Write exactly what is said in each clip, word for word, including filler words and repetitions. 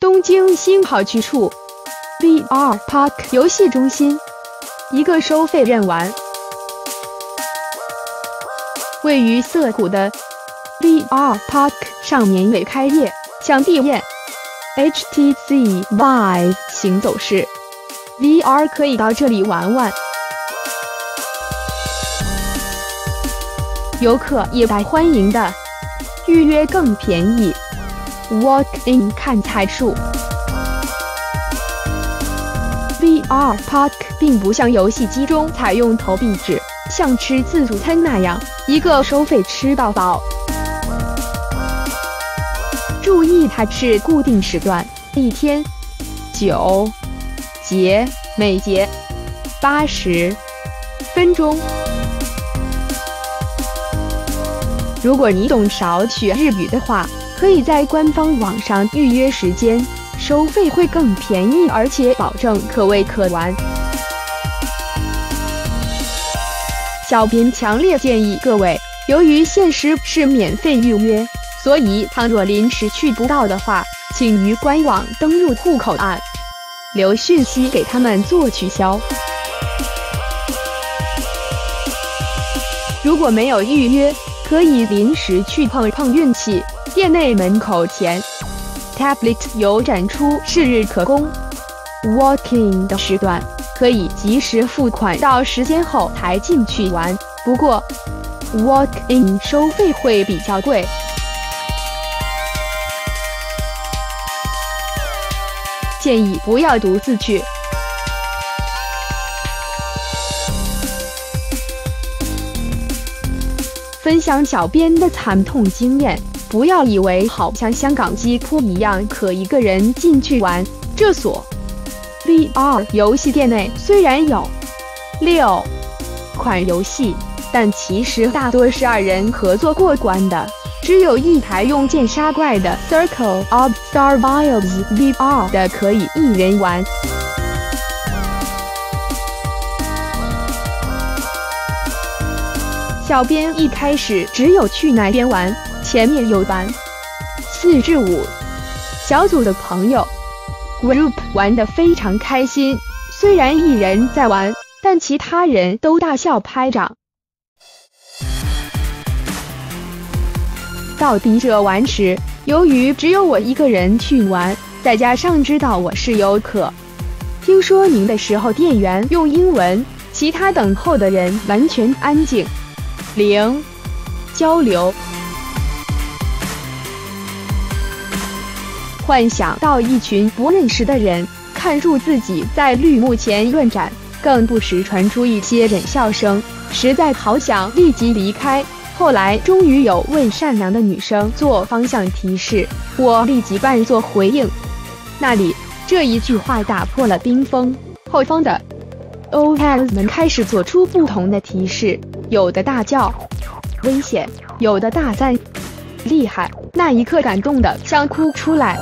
东京新好去处 V R Park 游戏中心，一个收费任玩。位于涩谷的 V R Park 上免费开业，想体验 H T C Vive 行走式 V R 可以到这里玩玩。游客也大欢迎的，预约更便宜。Walk in 看彩树。V R Park 并不像游戏机中采用投币制，像吃自助餐那样一个收费吃到饱。注意，它是固定时段，一天九节，每节八十分钟。如果你懂少许日语的话，可以在官方网上预约时间，收费会更便宜，而且保证可味可玩。小编强烈建议各位，由于限时是免费预约，所以倘若临时去不到的话，请于官网登录户口案，留讯息给他们做取消。如果没有预约，可以临时去碰碰运气。店内门口前 Tablet 有展出是日可供 Walk-in 的时段，可以及时付款，到时间后才进去玩。不过 Walk-in 收费会比较贵。建议不要独自去。分享小编的惨痛经验，不要以为好像香港机铺一样可一个人进去玩。这所 V R 游戏店内虽然有六款游戏，但其实大多是二人合作过关的，只有一台用剑杀怪的 Circle of Survivors V R 的可以一人玩。小编一开始只有去那边玩，前面有班四至五小组的朋友 group 玩得非常开心，虽然一人在玩，但其他人都大笑拍掌。到笔者玩时，由于只有我一个人去玩，再加上知道我是游客，听说明的时候店员用英文，其他等候的人完全安静，零交流。幻想到一群不认识的人看住自己在绿幕前乱展，更不时传出一些忍笑声，实在好想立即离开。后来终于有位善良的女生做方向提示，我立即扮作回应。那里这一句话打破了冰封，后方的 O L 们开始做出不同的提示，有的大叫危险，有的大赞厉害，那一刻感动的想哭出来。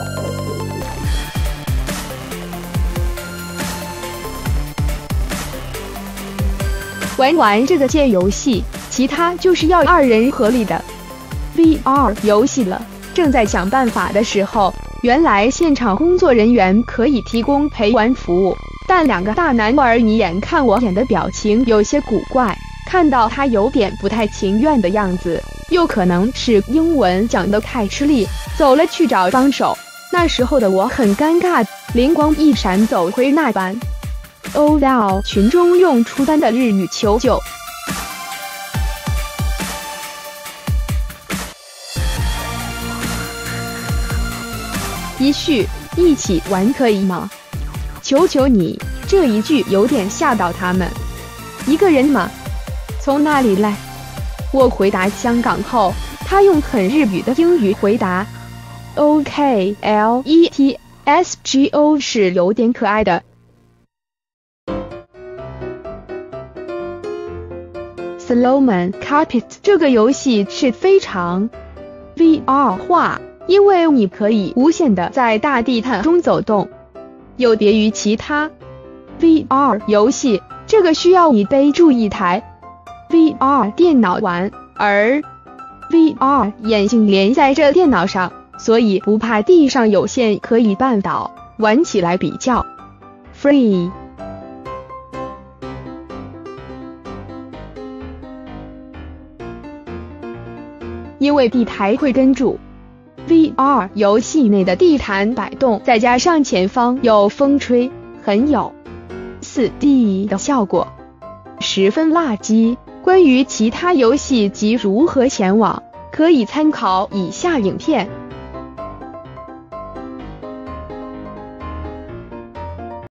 玩完这个剑游戏，其他就是要二人合力的 V R 游戏了。正在想办法的时候，原来现场工作人员可以提供陪玩服务，但两个大男娃你眼看我眼的表情有些古怪，看到他有点不太情愿的样子，又可能是英文讲得太吃力，走了去找帮手。那时候的我很尴尬，灵光一闪，走回那班 O L 群中用出单的日语求救。一序一起玩可以吗？求求你！这一句有点吓到他们。一个人吗？从哪里来？我回答香港后，他用很日语的英语回答 O K L E T S G O 是有点可爱的。Slowman Carpet 这个游戏是非常 V R 化，因为你可以无限的在大地毯中走动。有别于其他 V R 游戏，这个需要你背住一台 V R 电脑玩，而 V R 眼镜连在这电脑上， 所以不怕地上有线可以绊倒，玩起来比较 free。因为地台会跟住 V R 游戏内的地毯摆动，再加上前方有风吹，很有 四 D 的效果，十分辣鸡。关于其他游戏及如何前往，可以参考以下影片。